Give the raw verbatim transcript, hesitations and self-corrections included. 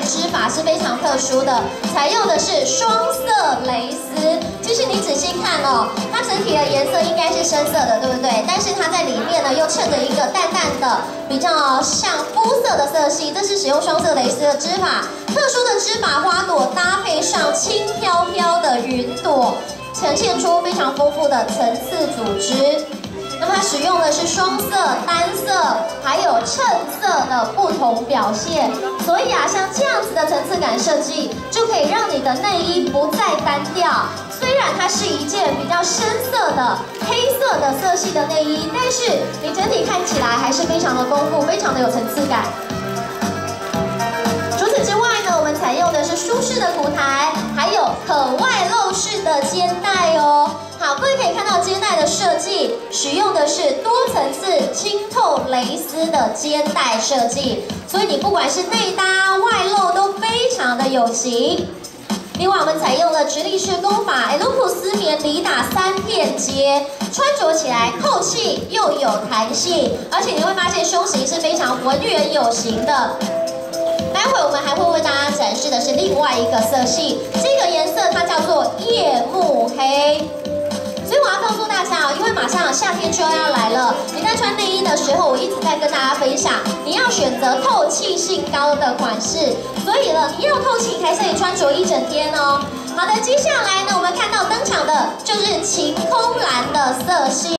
织法是非常特殊的，采用的是双色蕾丝。其实你仔细看哦，它整体的颜色应该是深色的，对不对？但是它在里面呢又衬着一个淡淡的、比较像肤色的色系，这是使用双色蕾丝的织法。特殊的织法花朵搭配上轻飘飘的云朵，呈现出非常丰富的层次组织。 那么它使用的是双色、单色，还有衬色的不同表现，所以啊，像这样子的层次感设计，就可以让你的内衣不再单调。虽然它是一件比较深色的黑色的色系的内衣，但是你整体看起来还是非常的丰富，非常的有层次感。除此之外呢，我们采用的是舒适的骨台，还有可外露式的肩带哦。 好，各位可以看到肩带的设计，使用的是多层次清透蕾丝的肩带设计，所以你不管是内搭外露都非常的有型。另外，我们采用了直立式工法 ，L 普丝棉里打三片接，穿着起来透气又有弹性，而且你会发现胸型是非常浑圆有型的。 待会我们还会为大家展示的是另外一个色系，这个颜色它叫做夜幕黑。 所以我要告诉大家哦，因为马上夏天就要来了，你在穿内衣的时候，我一直在跟大家分享，你要选择透气性高的款式。所以呢，你要透气才可以穿着一整天哦。好的，接下来呢，我们看到登场的就是晴空蓝的色系。